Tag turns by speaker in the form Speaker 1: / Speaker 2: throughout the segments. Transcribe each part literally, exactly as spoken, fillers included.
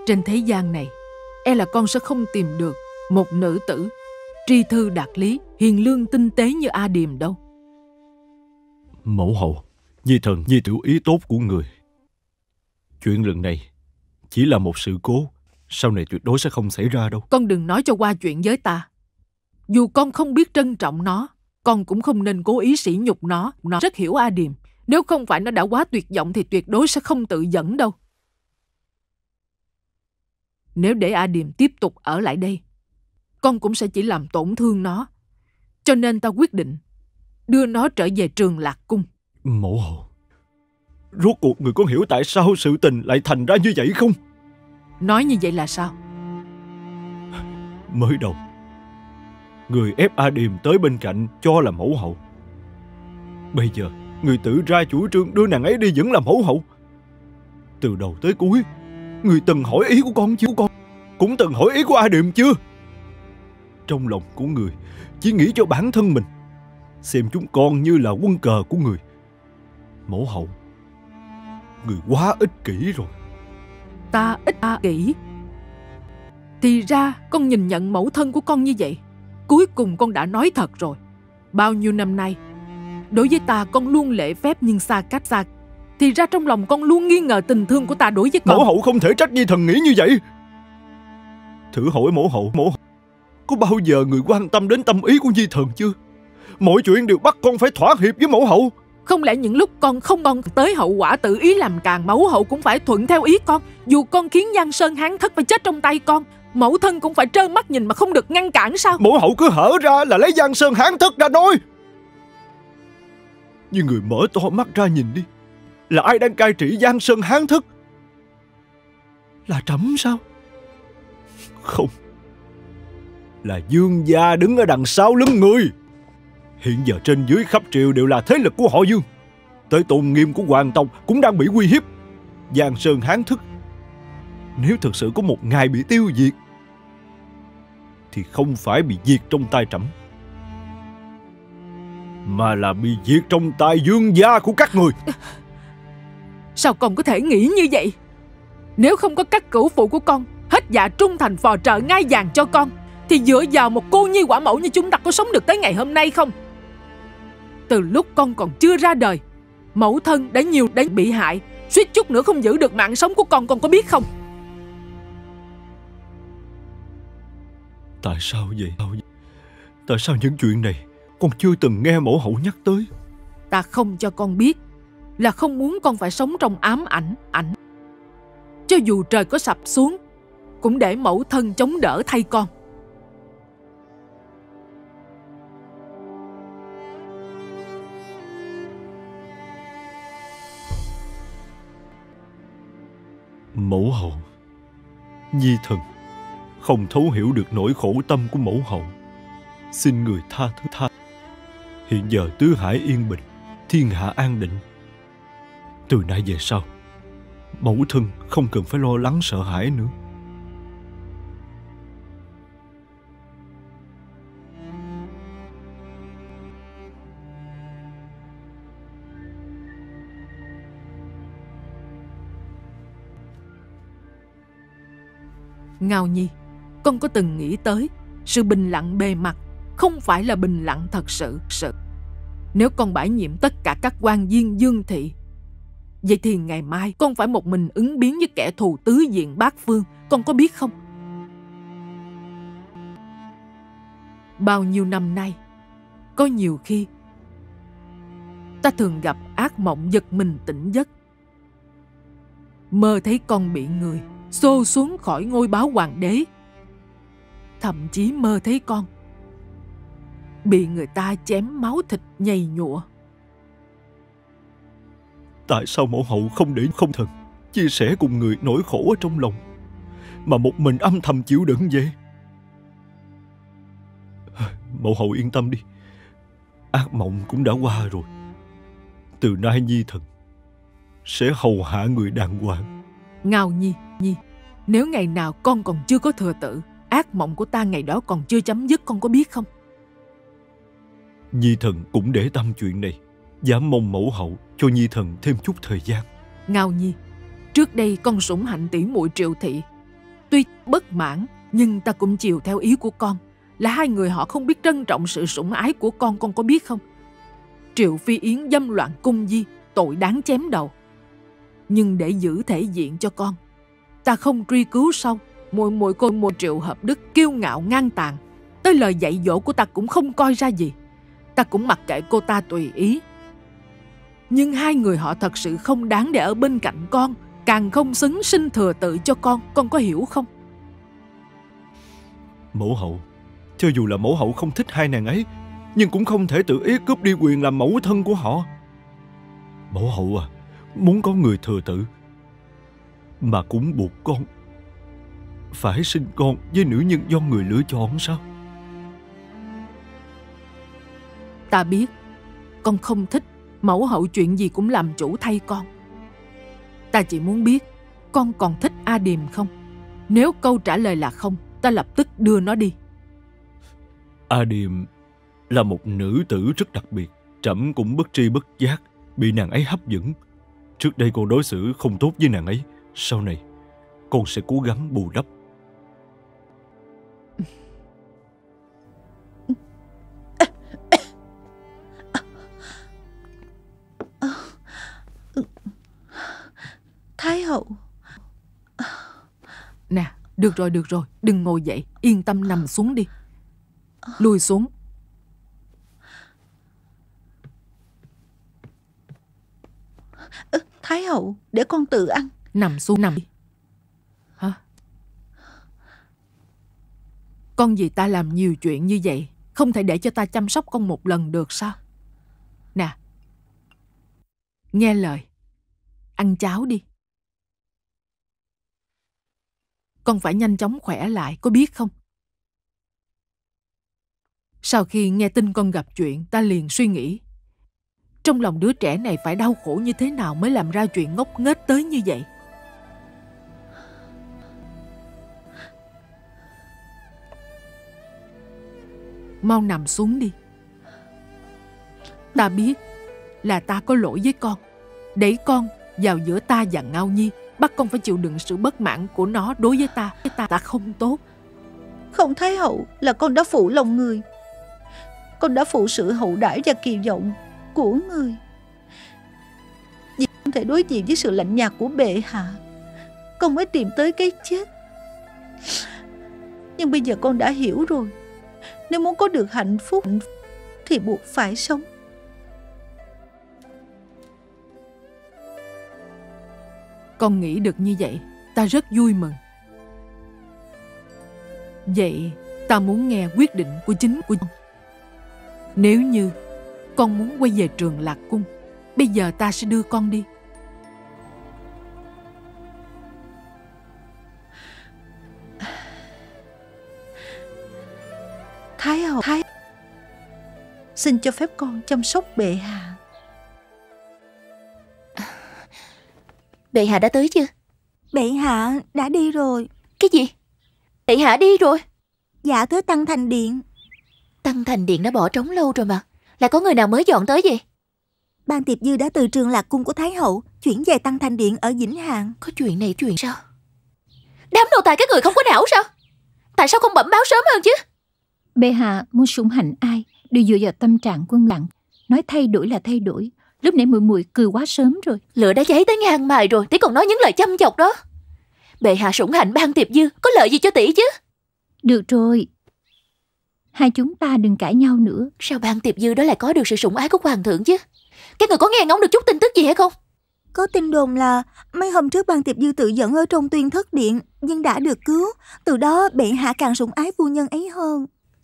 Speaker 1: Trên thế gian này, e là con sẽ không tìm được một nữ tử tri thư đạt lý, hiền lương tinh tế như A Điềm đâu.
Speaker 2: Mẫu hậu, Nhi thần Nhi tiểu ý tốt của người. Chuyện lần này chỉ là một sự cố, sau này tuyệt đối sẽ không xảy ra đâu.
Speaker 1: Con đừng nói cho qua chuyện với ta. Dù con không biết trân trọng nó, con cũng không nên cố ý sỉ nhục nó. Nó rất hiểu A Điềm. Nếu không phải nó đã quá tuyệt vọng thì tuyệt đối sẽ không tự dẫn đâu. Nếu để A Điềm tiếp tục ở lại đây, con cũng sẽ chỉ làm tổn thương nó. Cho nên ta quyết định đưa nó trở về Trường Lạc Cung.
Speaker 2: Mẫu hậu, rốt cuộc người có hiểu tại sao sự tình lại thành ra như vậy không?
Speaker 1: Nói như vậy là sao?
Speaker 2: Mới đầu, người ép A Điềm tới bên cạnh cho là mẫu hậu. Bây giờ, người tự ra chủ trương đưa nàng ấy đi vẫn là mẫu hậu. Từ đầu tới cuối, người từng hỏi ý của con chưa? Con cũng từng hỏi ý của A Điềm chưa? Trong lòng của người chỉ nghĩ cho bản thân mình, xem chúng con như là quân cờ của người. Mẫu hậu, người quá ích kỷ rồi.
Speaker 1: Ta ích kỷ? Thì ra con nhìn nhận mẫu thân của con như vậy. Cuối cùng con đã nói thật rồi. Bao nhiêu năm nay, đối với ta con luôn lễ phép nhưng xa cách xa. Thì ra trong lòng con luôn nghi ngờ tình thương của ta đối với con.
Speaker 2: Mẫu hậu không thể trách Nhi thần nghĩ như vậy. Thử hỏi mẫu hậu, mẫu hậu có bao giờ người quan tâm đến tâm ý của Nhi thần chưa? Mọi chuyện đều bắt con phải thỏa hiệp với mẫu hậu.
Speaker 1: Không lẽ những lúc con không con tới hậu quả tự ý làm càng, mẫu hậu cũng phải thuận theo ý con? Dù con khiến Giang Sơn Hán Thất phải chết trong tay con, mẫu thân cũng phải trơ mắt nhìn mà không được ngăn cản sao?
Speaker 2: Mẫu hậu cứ hở ra là lấy Giang Sơn Hán Thất ra nói. Nhưng người mở to mắt ra nhìn đi, là ai đang cai trị Giang Sơn Hán Thất? Là trẫm sao? Không, là Dương gia đứng ở đằng sau lưng người. Hiện giờ trên dưới khắp triều đều là thế lực của họ Dương. Tới tôn nghiêm của hoàng tộc cũng đang bị uy hiếp. Giang Sơn Hán Thất nếu thực sự có một ngày bị tiêu diệt, thì không phải bị diệt trong tay trẫm, mà là bị diệt trong tay Dương gia của các người.
Speaker 1: Sao con có thể nghĩ như vậy? Nếu không có các cửu phụ của con hết dạ trung thành phò trợ ngai vàng cho con, thì dựa vào một cô nhi quả mẫu như chúng ta có sống được tới ngày hôm nay không? Từ lúc con còn chưa ra đời, mẫu thân đã nhiều đã bị hại, suýt chút nữa không giữ được mạng sống của con, con có biết không?
Speaker 2: Tại sao vậy? Tại sao những chuyện này con chưa từng nghe mẫu hậu nhắc tới?
Speaker 1: Ta không cho con biết là không muốn con phải sống trong ám ảnh ảnh. Cho dù trời có sập xuống, cũng để mẫu thân chống đỡ thay con.
Speaker 2: Mẫu hậu, Nhi thần không thấu hiểu được nỗi khổ tâm của mẫu hậu, xin người tha thứ tha. Hiện giờ tứ hải yên bình, thiên hạ an định. Từ nay về sau, mẫu thân không cần phải lo lắng sợ hãi nữa.
Speaker 1: Ngao Nhi, con có từng nghĩ tới sự bình lặng bề mặt không phải là bình lặng thật sự. sự. Nếu con bãi nhiệm tất cả các quan viên Dương thị, vậy thì ngày mai con phải một mình ứng biến với kẻ thù tứ diện bát phương, con có biết không? Bao nhiêu năm nay, có nhiều khi ta thường gặp ác mộng giật mình tỉnh giấc, mơ thấy con bị người xô xuống khỏi ngôi báo hoàng đế. Thậm chí mơ thấy con bị người ta chém máu thịt nhầy nhụa.
Speaker 2: Tại sao mẫu hậu không để không thần chia sẻ cùng người nỗi khổ ở trong lòng, mà một mình âm thầm chịu đựng vậy? Mẫu hậu yên tâm đi, ác mộng cũng đã qua rồi. Từ nay Nhi thần sẽ hầu hạ người đàng hoàng.
Speaker 1: Ngao Nhi, Nhi, nếu ngày nào con còn chưa có thừa tự, ác mộng của ta ngày đó còn chưa chấm dứt, con có biết không?
Speaker 2: Nhi thần cũng để tâm chuyện này, dám mong mẫu hậu cho Nhi thần thêm chút thời gian.
Speaker 1: Ngao Nhi, trước đây con sủng hạnh tỷ muội Triệu thị, Tuy bất mãn, nhưng ta cũng chiều theo ý của con. Là hai người họ không biết trân trọng sự sủng ái của con, con có biết không? Triệu Phi Yến dâm loạn cung di, tội đáng chém đầu. Nhưng để giữ thể diện cho con, ta không truy cứu sâu. Muội muội cô một Triệu Hợp Đức kiêu ngạo ngang tàn, tới lời dạy dỗ của ta cũng không coi ra gì. Ta cũng mặc kệ cô ta tùy ý. Nhưng hai người họ thật sự không đáng để ở bên cạnh con, càng không xứng sinh thừa tự cho con. Con có hiểu không?
Speaker 2: Mẫu hậu, cho dù là mẫu hậu không thích hai nàng ấy, nhưng cũng không thể tự ý cướp đi quyền làm mẫu thân của họ. Mẫu hậu à, muốn có người thừa tự mà cũng buộc con phải sinh con với nữ nhân do người lựa chọn sao?
Speaker 1: Ta biết con không thích mẫu hậu chuyện gì cũng làm chủ thay con. Ta chỉ muốn biết con còn thích A Điềm không? Nếu câu trả lời là không, ta lập tức đưa nó đi.
Speaker 2: A Điềm là một nữ tử rất đặc biệt. Trẫm cũng bất tri bất giác bị nàng ấy hấp dẫn. Trước đây con đối xử không tốt với nàng ấy, sau này con sẽ cố gắng bù đắp.
Speaker 3: Thái hậu.
Speaker 1: Nè, được rồi, được rồi, đừng ngồi dậy, yên tâm nằm xuống đi. Lùi xuống.
Speaker 3: Thái hậu, để con tự ăn.
Speaker 1: Nằm xuống, nằm đi. Hả? Con vì ta làm nhiều chuyện như vậy, không thể để cho ta chăm sóc con một lần được sao? Nè, nghe lời, ăn cháo đi. Con phải nhanh chóng khỏe lại, có biết không? Sau khi nghe tin con gặp chuyện, ta liền suy nghĩ, trong lòng đứa trẻ này phải đau khổ như thế nào mới làm ra chuyện ngốc nghếch tới như vậy. Mau nằm xuống đi. Ta biết là ta có lỗi với con, đẩy con vào giữa ta và Ngao Nhi, bắt con phải chịu đựng sự bất mãn của nó đối với ta. Ta, ta không tốt.
Speaker 3: Không, Thái hậu, là con đã phụ lòng người. Con đã phụ sự hậu đãi và kỳ vọng của người. Vì không thể đối diện với sự lạnh nhạt của bệ hạ, con mới tìm tới cái chết. Nhưng bây giờ con đã hiểu rồi. Nếu muốn có được hạnh phúc thì buộc phải sống.
Speaker 1: Con nghĩ được như vậy, ta rất vui mừng. Vậy ta muốn nghe quyết định của chính của con. Nếu như con muốn quay về Trường Lạc Cung, bây giờ ta sẽ đưa con đi.
Speaker 3: Thái hậu, Thái xin cho phép con chăm sóc bệ hạ.
Speaker 4: Bệ hạ đã tới chưa?
Speaker 5: Bệ hạ đã đi rồi.
Speaker 4: Cái gì? Bệ hạ đi rồi?
Speaker 5: Dạ, tới Tăng Thành Điện.
Speaker 4: Tăng Thành Điện đã bỏ trống lâu rồi mà. Là có người nào mới dọn tới gì?
Speaker 5: Ban Tiệp Dư đã từ Trường Lạc Cung của Thái hậu chuyển về Tăng Thành Điện ở Vĩnh Hạng.
Speaker 4: Có chuyện này chuyện sao? Đám nô tài các người không có não sao? Tại sao không bẩm báo sớm hơn chứ?
Speaker 6: Bệ hạ muốn sủng hạnh ai đều dựa vào tâm trạng của người. Nói thay đổi là thay đổi. Lúc nãy muội muội cười quá sớm rồi.
Speaker 4: Lửa đã cháy tới ngang mài rồi, tỷ còn nói những lời chăm chọc đó. Bệ hạ sủng hạnh Ban Tiệp Dư có lợi gì cho tỷ chứ?
Speaker 6: Được rồi, hai chúng ta đừng cãi nhau nữa.
Speaker 4: Sao Ban Tiệp Dư đó lại có được sự sủng ái của hoàng thượng chứ? Các người có nghe ngóng được chút tin tức gì hay không?
Speaker 5: Có tin đồn là mấy hôm trước Ban Tiệp Dư tự dẫn ở trong Tuyên Thất Điện, nhưng đã được cứu. Từ đó bệ hạ càng sủng ái phu nhân ấy hơn.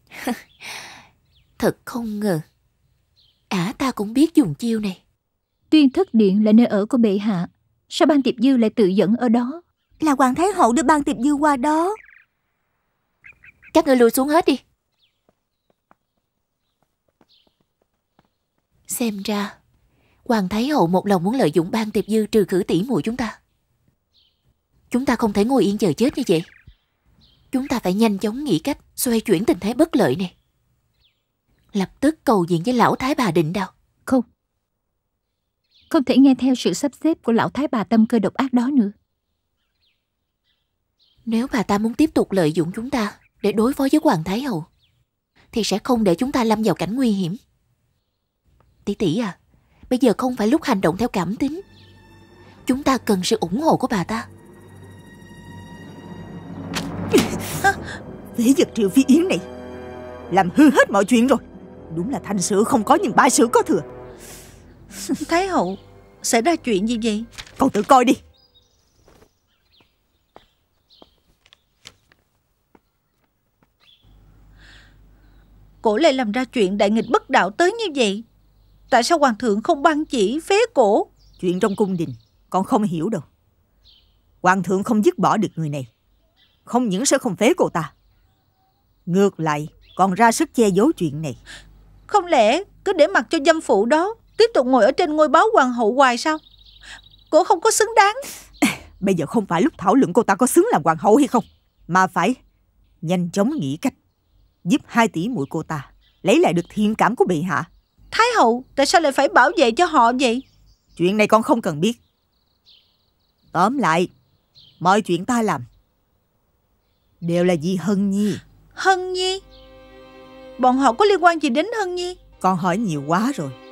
Speaker 4: Thật không ngờ ả ta cũng biết dùng chiêu này.
Speaker 6: Tuyên Thất Điện là nơi ở của bệ hạ, sao Ban Tiệp Dư lại tự dẫn ở đó?
Speaker 5: Là Hoàng Thái hậu đưa Ban Tiệp Dư qua đó.
Speaker 4: Các ngươi lùi xuống hết đi. Xem ra Hoàng Thái hậu một lòng muốn lợi dụng Ban Tiệp Dư trừ khử tỷ muội chúng ta. Chúng ta không thể ngồi yên chờ chết như vậy. Chúng ta phải nhanh chóng nghĩ cách xoay chuyển tình thế bất lợi này. Lập tức cầu diện với lão thái bà Định Đào.
Speaker 6: Không, không thể nghe theo sự sắp xếp của lão thái bà tâm cơ độc ác đó nữa.
Speaker 4: Nếu bà ta muốn tiếp tục lợi dụng chúng ta để đối phó với Hoàng Thái Hậu thì sẽ không để chúng ta lâm vào cảnh nguy hiểm. Tỷ tỷ à, bây giờ không phải lúc hành động theo cảm tính. Chúng ta cần sự ủng hộ của bà ta.
Speaker 5: Phế vật Triệu Phi Yến này làm hư hết mọi chuyện rồi. Đúng là thành sự không có nhưng bại sự có thừa.
Speaker 3: Thái hậu, xảy ra chuyện gì vậy?
Speaker 5: Cậu tự coi đi.
Speaker 3: Cổ lại làm ra chuyện đại nghịch bất đạo tới như vậy. Tại sao hoàng thượng không ban chỉ phế cổ?
Speaker 5: Chuyện trong cung đình con không hiểu đâu. Hoàng thượng không dứt bỏ được người này, không những sẽ không phế cô ta, ngược lại còn ra sức che giấu chuyện này.
Speaker 3: Không lẽ cứ để mặc cho dâm phụ đó tiếp tục ngồi ở trên ngôi báo hoàng hậu hoài sao? Cổ không có xứng đáng.
Speaker 5: Bây giờ không phải lúc thảo luận cô ta có xứng làm hoàng hậu hay không, mà phải nhanh chóng nghĩ cách giúp hai tỷ muội cô ta lấy lại được thiện cảm của bệ hạ.
Speaker 3: Thái hậu, tại sao lại phải bảo vệ cho họ vậy?
Speaker 5: Chuyện này con không cần biết. Tóm lại, mọi chuyện ta làm đều là vì Hân Nhi.
Speaker 3: Hân Nhi? Bọn họ có liên quan gì đến Hân Nhi?
Speaker 5: Con hỏi nhiều quá rồi.